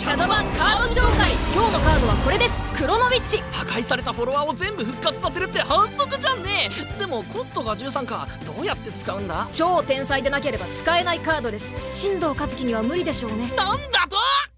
シャドバンカード紹介。今日のカードはこれです。クロノビッチ。 破壊されたフォロワーを全部復活させるって反則じゃんね。でもコストが13か。どうやって使うんだ？ 超天才でなければ使えないカードです。新藤和樹には無理でしょうね。 なんだ